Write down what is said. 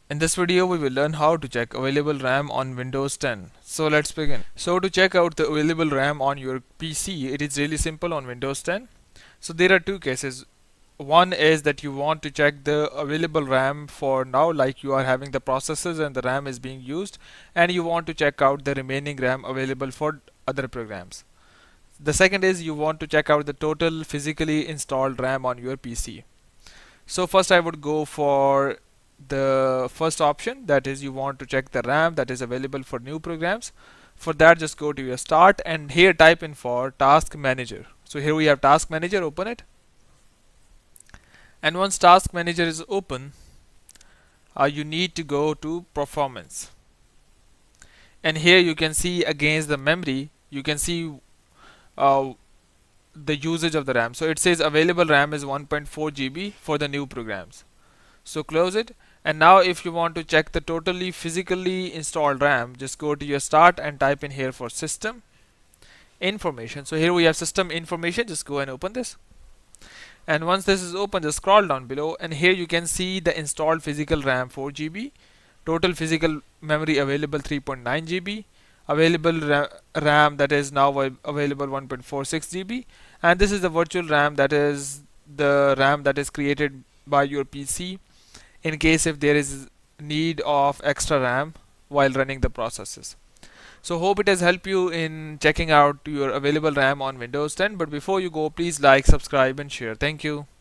In this video, we will learn how to check available RAM on Windows 10. So let's begin. So to check out the available RAM on your PC, it is really simple on Windows 10. So there are two cases. One is that you want to check the available RAM for now, like you are having the processes and the RAM is being used, and you want to check out the remaining RAM available for other programs. The second is you want to check out the total physically installed RAM on your PC. So first I would go for the first option, that is you want to check the RAM that is available for new programs. For that, just go to your start and here type in for task manager. So here we have task manager, open it, and once task manager is open, you need to go to performance, and here you can see against the memory you can see uh, the usage of the RAM. So it says available RAM is 1.4 GB for the new programs. So close it, and now if you want to check the totally physically installed RAM, just go to your start and type in here for system information. So here we have system information, just go and open this, and once this is open, just scroll down below and here you can see the installed physical RAM 4 GB, total physical memory available 3.9 GB, available RAM that is now available 1.46 GB, and this is the virtual RAM, that is the RAM that is created by your PC in case if there is need of extra RAM while running the processes. So hope it has helped you in checking out your available RAM on Windows 10. But before you go, please like, subscribe and share. Thank you.